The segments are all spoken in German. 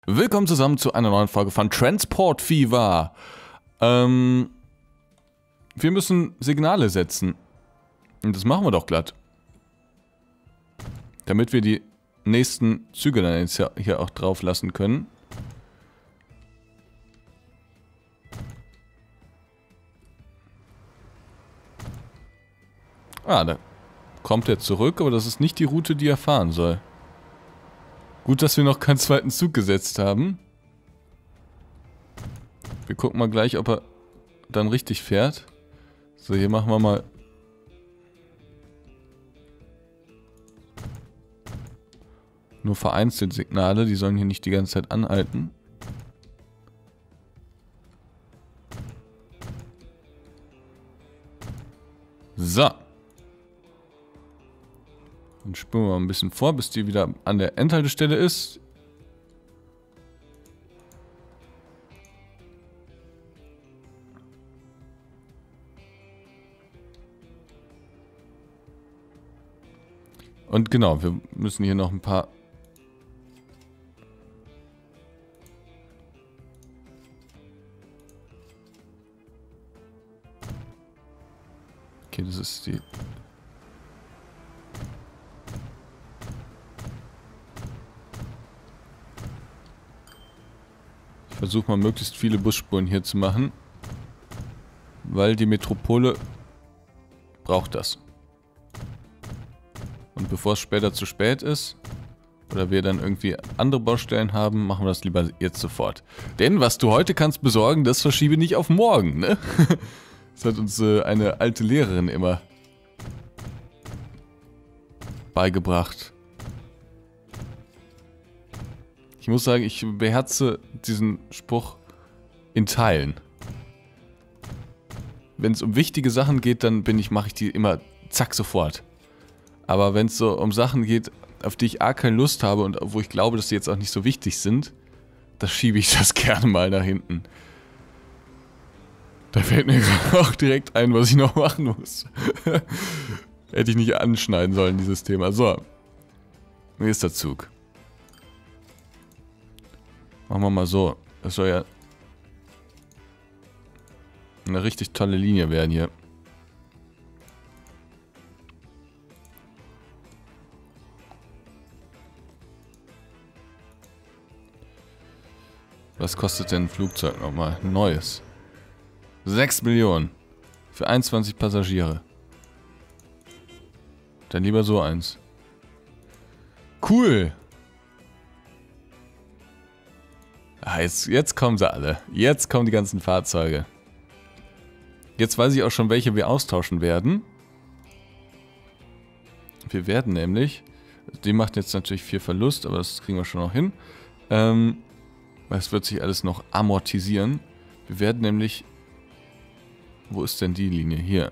Willkommen zusammen zu einer neuen Folge von Transport Fever. Wir müssen Signale setzen. Und das machen wir doch glatt. Damit wir die nächsten Züge dann jetzt hier auch drauf lassen können. Ah, da kommt er zurück, aber das ist nicht die Route, die er fahren soll. Gut, dass wir noch keinen zweiten Zug gesetzt haben. Wir gucken mal gleich, ob er dann richtig fährt. So, hier machen wir mal... nur vereinzelt Signale, die sollen hier nicht die ganze Zeit anhalten. So. Dann springen wir mal ein bisschen vor, bis die wieder an der Endhaltestelle ist. Und genau, wir müssen hier noch ein paar... Okay, das ist die... Ich versuche mal möglichst viele Busspuren hier zu machen. Weil die Metropole braucht das. Und bevor es später zu spät ist, oder wir dann irgendwie andere Baustellen haben, machen wir das lieber jetzt sofort. Denn was du heute kannst besorgen, das verschiebe nicht auf morgen, ne? Das hat uns eine alte Lehrerin immer beigebracht. Ich muss sagen, ich beherze diesen Spruch in Teilen. Wenn es um wichtige Sachen geht, dann mache ich die immer zack sofort. Aber wenn es so um Sachen geht, auf die ich keine Lust habe und wo ich glaube, dass die jetzt auch nicht so wichtig sind, da schiebe ich das gerne mal nach hinten. Da fällt mir auch direkt ein, was ich noch machen muss. Hätte ich nicht anschneiden sollen, dieses Thema. So. Nächster Zug. Machen wir mal so. Das soll ja eine richtig tolle Linie werden hier. Was kostet denn ein Flugzeug nochmal? Ein neues. 6 Millionen. Für 21 Passagiere. Dann lieber so eins. Cool. Ah, jetzt kommen sie alle. Jetzt kommen die ganzen Fahrzeuge. Jetzt weiß ich auch schon, welche wir austauschen werden. Wir werden nämlich... Die macht jetzt natürlich 4 Verlust, aber das kriegen wir schon noch hin. Es wird sich alles noch amortisieren. Wir werden nämlich... Wo ist denn die Linie? Hier.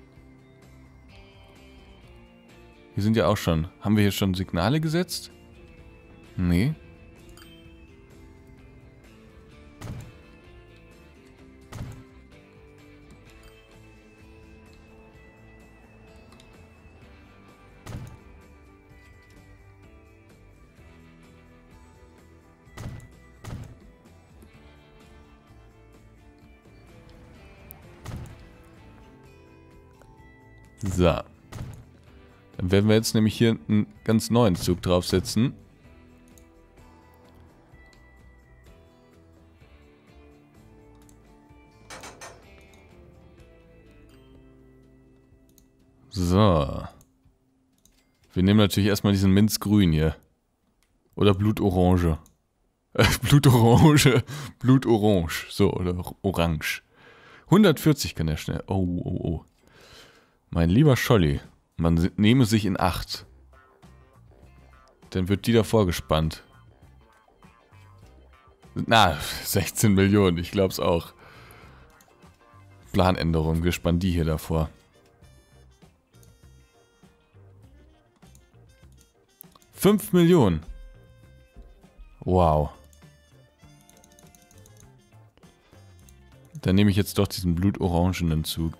Hier sind ja auch schon... Haben wir hier schon Signale gesetzt? Nee. So. Dann werden wir jetzt nämlich hier einen ganz neuen Zug draufsetzen. So. Wir nehmen natürlich erstmal diesen Minzgrün hier. Oder Blutorange. Blutorange. Blutorange. So, oder orange. 140 kann er schnell. Oh, oh, oh. Mein lieber Scholli, man nehme sich in Acht. Dann wird die davor gespannt. Na, 16 Millionen, ich glaub's auch. Planänderung, wir spannen die hier davor. 5 Millionen. Wow. Dann nehme ich jetzt doch diesen blutorangenen Zug.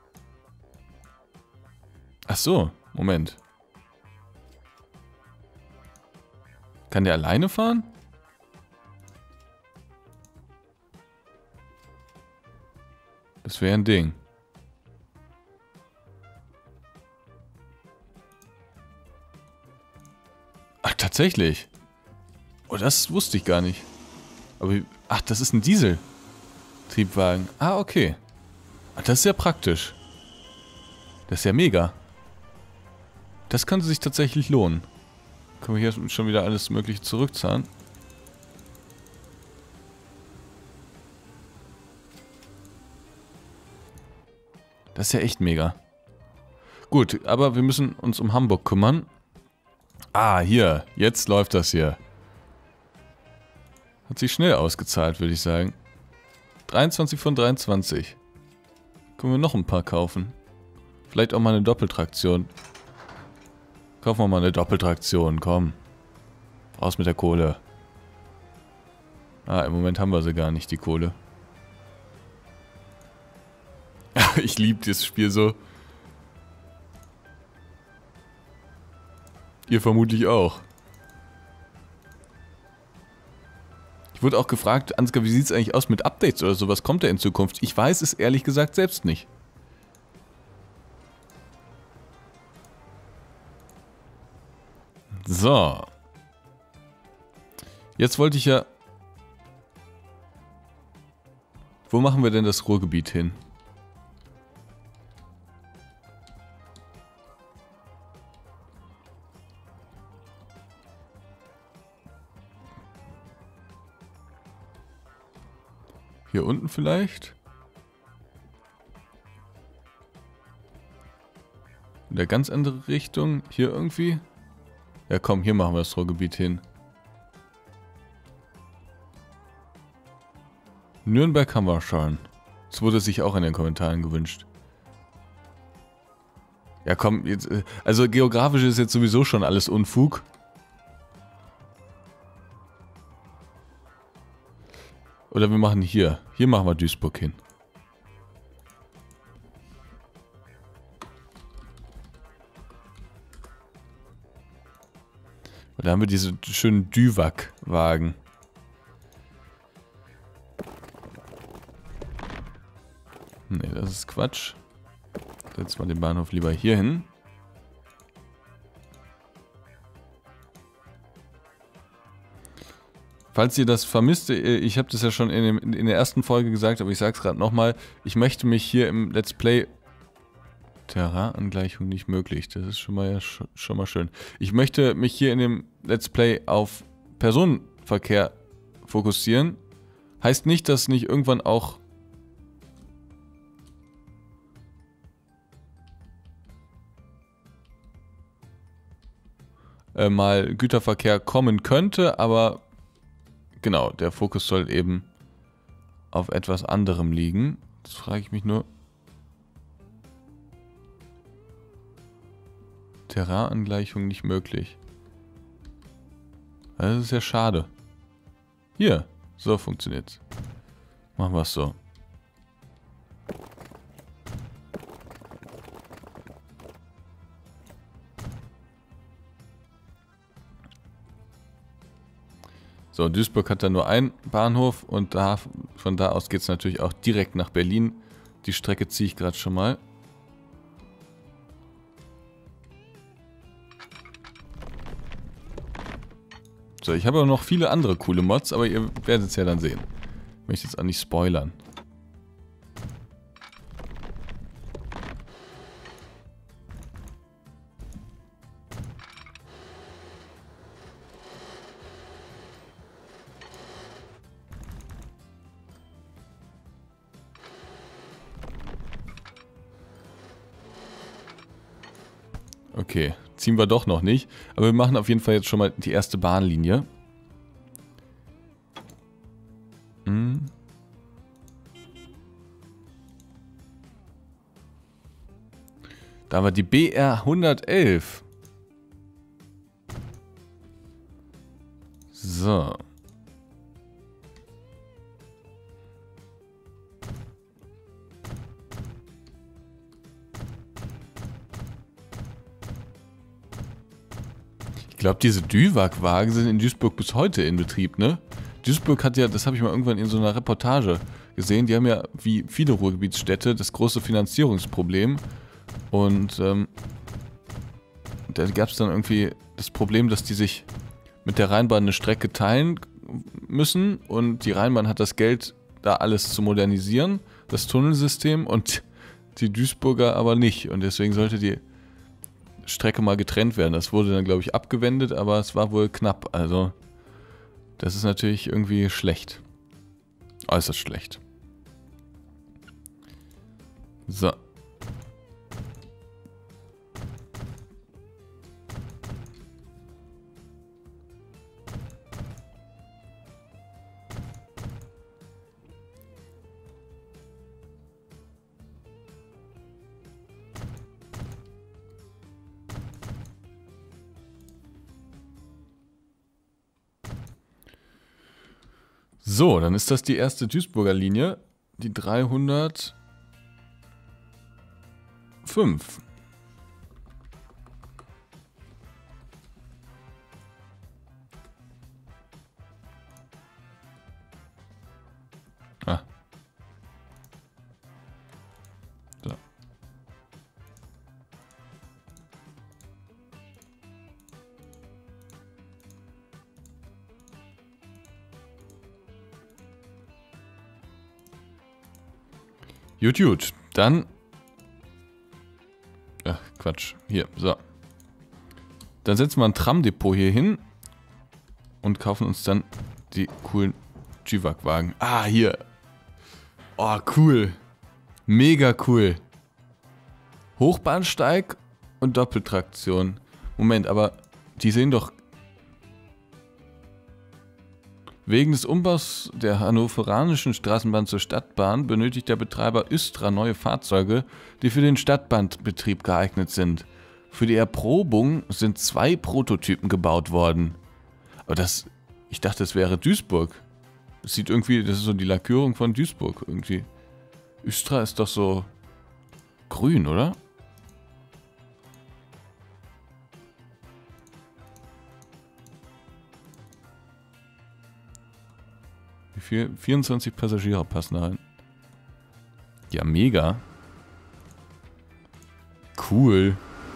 Ach so, Moment. Kann der alleine fahren? Das wäre ein Ding. Ach, tatsächlich. Oh, das wusste ich gar nicht. Aber, ach, das ist ein Dieseltriebwagen. Ah, okay. Ach, das ist ja praktisch. Das ist ja mega. Das könnte sich tatsächlich lohnen. Können wir hier schon wieder alles Mögliche zurückzahlen? Das ist ja echt mega. Gut, aber wir müssen uns um Hamburg kümmern. Ah, hier. Jetzt läuft das hier. Hat sich schnell ausgezahlt, würde ich sagen. 23 von 23. Können wir noch ein paar kaufen. Vielleicht auch mal eine Doppeltraktion. Kaufen wir mal eine Doppeltraktion, komm. Raus mit der Kohle. Ah, im Moment haben wir sie gar nicht, die Kohle. Ich liebe dieses Spiel so. Ihr vermutlich auch. Ich wurde auch gefragt, Ansgar, wie sieht es eigentlich aus mit Updates oder sowas? Kommt da in Zukunft? Ich weiß es ehrlich gesagt selbst nicht. So. Jetzt wollte ich ja... Wo machen wir denn das Ruhrgebiet hin? Hier unten vielleicht? In der ganz andere Richtung? Hier irgendwie? Ja komm, hier machen wir das Ruhrgebiet hin. Nürnberg haben wir schon. Das wurde sich auch in den Kommentaren gewünscht. Ja komm, jetzt, also geografisch ist jetzt sowieso schon alles Unfug. Oder wir machen hier. Hier machen wir Duisburg hin. Und da haben wir diese schönen Düwag-Wagen. Nee, das ist Quatsch. Setzen wir den Bahnhof lieber hier hin. Falls ihr das vermisst, ich habe das ja schon in der ersten Folge gesagt, aber ich sage es gerade nochmal. Ich möchte mich hier im Let's Play... Terrainangleichung nicht möglich, das ist schon mal schön. Ich möchte mich hier in dem Let's Play auf Personenverkehr fokussieren. Heißt nicht, dass nicht irgendwann auch... mal Güterverkehr kommen könnte, aber... Genau, der Fokus soll eben auf etwas anderem liegen. Das frage ich mich nur. Terrainangleichung nicht möglich. Das ist ja schade. Hier, so funktioniert's. Machen wir es so. So, Duisburg hat dann nur einen Bahnhof und von da aus geht es natürlich auch direkt nach Berlin. Die Strecke ziehe ich gerade schon mal. So, ich habe auch noch viele andere coole Mods, aber ihr werdet es ja dann sehen. Ich möchte jetzt auch nicht spoilern. Okay, ziehen wir doch noch nicht. Aber wir machen auf jeden Fall jetzt schon mal die erste Bahnlinie. Da haben wir die BR 111. So. Ich glaube, diese DUEWAG-Wagen sind in Duisburg bis heute in Betrieb, ne? Duisburg hat ja, das habe ich mal irgendwann in so einer Reportage gesehen, die haben ja, wie viele Ruhrgebietsstädte, das große Finanzierungsproblem. Und da gab es dann irgendwie das Problem, dass die sich mit der Rheinbahn eine Strecke teilen müssen. Und die Rheinbahn hat das Geld, da alles zu modernisieren, das Tunnelsystem, und die Duisburger aber nicht. Und deswegen sollte die Strecke mal getrennt werden. Das wurde dann, glaube ich, abgewendet, aber es war wohl knapp. Also, das ist natürlich irgendwie schlecht. Äußerst schlecht. So. So, dann ist das die erste Duisburger Linie, die 305. Ah. So. Gut. Dann... Ach, Quatsch. Hier, so. Dann setzen wir ein Tramdepot hier hin und kaufen uns dann die coolen DUEWAG-Wagen. Ah, hier. Oh, cool. Mega cool. Hochbahnsteig und Doppeltraktion. Moment, aber die sehen doch... Wegen des Umbaus der hannoveranischen Straßenbahn zur Stadtbahn benötigt der Betreiber Östra neue Fahrzeuge, die für den Stadtbahnbetrieb geeignet sind. Für die Erprobung sind 2 Prototypen gebaut worden. Aber das... Ich dachte, das wäre Duisburg. Das sieht irgendwie... Das ist so die Lackierung von Duisburg irgendwie. Östra ist doch so... grün, oder? Wie viel? 24 Passagiere passen da rein. Ja, mega. Cool.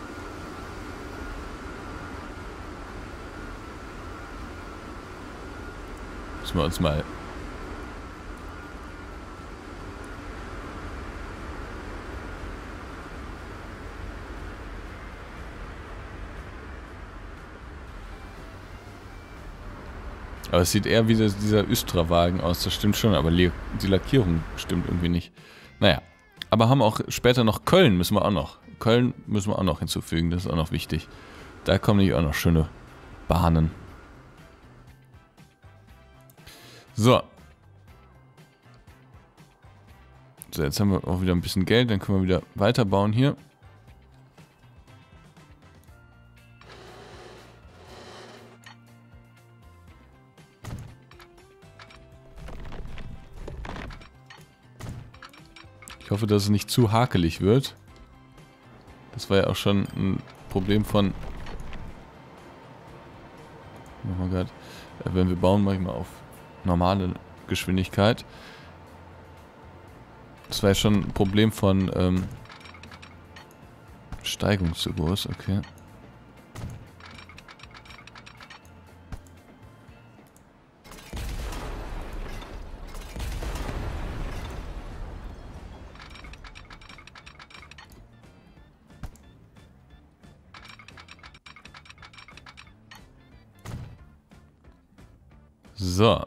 Müssen wir uns mal... Aber es sieht eher wie dieser Östra-Wagen aus, das stimmt schon, aber die Lackierung stimmt irgendwie nicht. Naja, aber haben auch später noch Köln, müssen wir auch noch. Köln müssen wir auch noch hinzufügen, das ist auch noch wichtig. Da kommen nämlich auch noch schöne Bahnen. So. So, jetzt haben wir auch wieder ein bisschen Geld, dann können wir wieder weiterbauen hier. Ich hoffe, dass es nicht zu hakelig wird. Das war ja auch schon ein Problem von... Oh Gott. Wenn wir bauen, mache ich mal auf normale Geschwindigkeit. Das war ja schon ein Problem von Steigung zu groß, okay. So.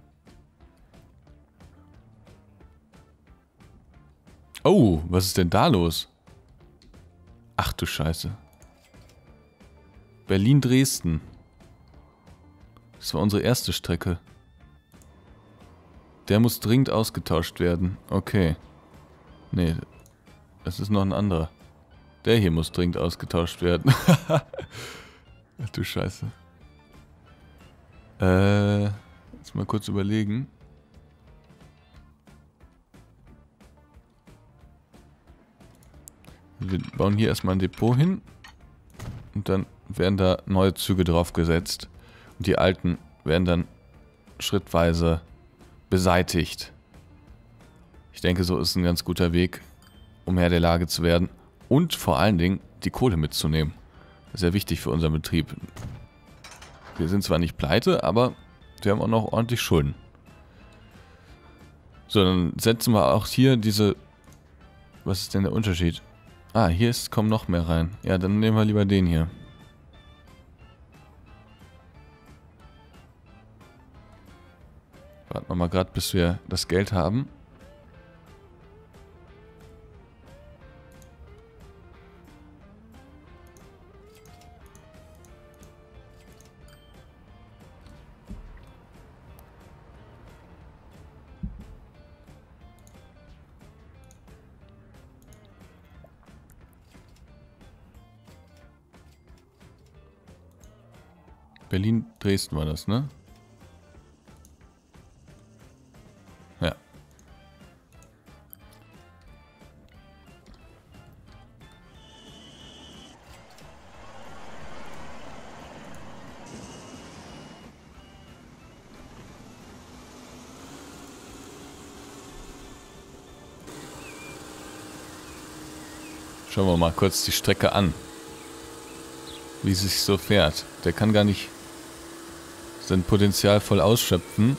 Oh, was ist denn da los? Ach du Scheiße. Berlin-Dresden. Das war unsere erste Strecke. Der muss dringend ausgetauscht werden. Okay. Nee, das ist noch ein anderer. Der hier muss dringend ausgetauscht werden. Ach du Scheiße. Jetzt mal kurz überlegen. Wir bauen hier erstmal ein Depot hin. Und dann werden da neue Züge draufgesetzt. Und die alten werden dann schrittweise beseitigt. Ich denke, so ist ein ganz guter Weg, um Herr der Lage zu werden. Und vor allen Dingen die Kohle mitzunehmen. Das ist sehr wichtig für unseren Betrieb. Wir sind zwar nicht pleite, aber wir haben auch noch ordentlich Schulden. So, dann setzen wir auch hier diese... Was ist denn der Unterschied? Ah, hier kommen noch mehr rein. Ja, dann nehmen wir lieber den hier. Warten wir mal gerade, bis wir das Geld haben. Berlin, Dresden war das, ne? Ja. Schauen wir mal kurz die Strecke an. Wie es sich so fährt. Der kann gar nicht sein Potenzial voll ausschöpfen.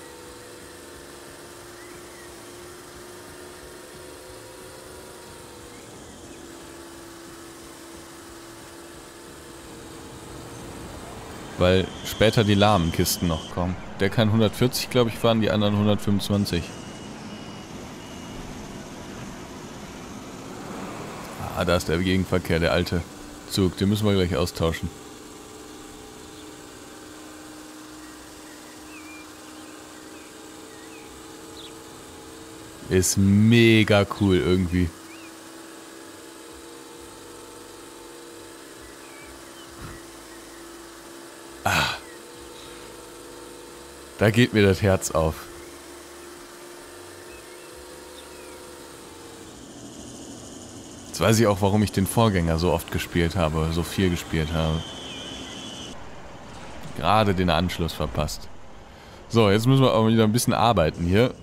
Weil später die lahmen Kisten noch kommen. Der kann 140, glaube ich, fahren, die anderen 125. Ah, da ist der Gegenverkehr, der alte Zug. Den müssen wir gleich austauschen. Ist mega cool irgendwie. Ah. Da geht mir das Herz auf. Jetzt weiß ich auch, warum ich den Vorgänger so oft gespielt habe, so viel gespielt habe. Gerade den Anschluss verpasst. So, jetzt müssen wir aber wieder ein bisschen arbeiten hier.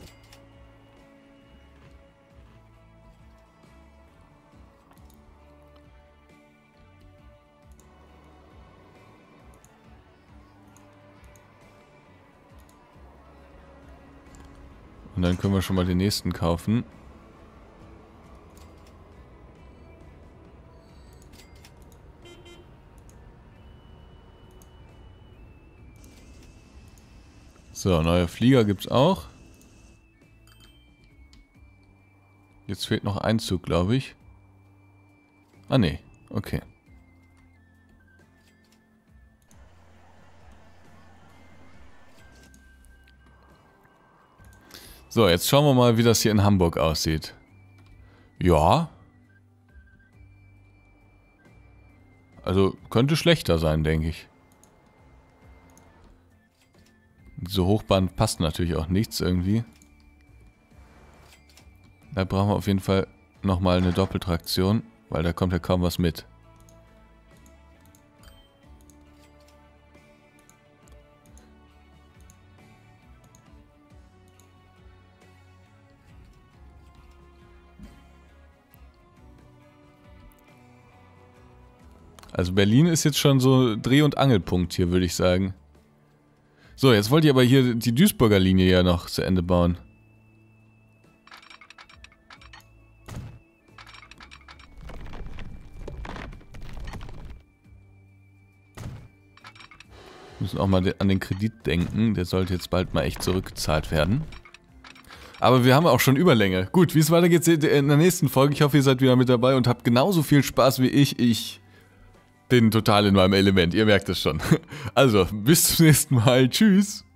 Und dann können wir schon mal den nächsten kaufen. So, neue Flieger gibt's auch. Jetzt fehlt noch ein Zug, glaube ich. Ah, nee. Okay. So, jetzt schauen wir mal, wie das hier in Hamburg aussieht. Ja. Also, könnte schlechter sein, denke ich. So Hochbahn passt natürlich auch nichts irgendwie. Da brauchen wir auf jeden Fall nochmal eine Doppeltraktion, weil da kommt ja kaum was mit. Also Berlin ist jetzt schon so Dreh- und Angelpunkt hier, würde ich sagen. So, jetzt wollte ich aber hier die Duisburger Linie ja noch zu Ende bauen. Wir müssen auch mal an den Kredit denken. Der sollte jetzt bald mal echt zurückgezahlt werden. Aber wir haben auch schon Überlänge. Gut, wie es weitergeht, seht ihr in der nächsten Folge. Ich hoffe, ihr seid wieder mit dabei und habt genauso viel Spaß wie ich. Ich bin total in meinem Element. Ihr merkt es schon. Also, bis zum nächsten Mal. Tschüss.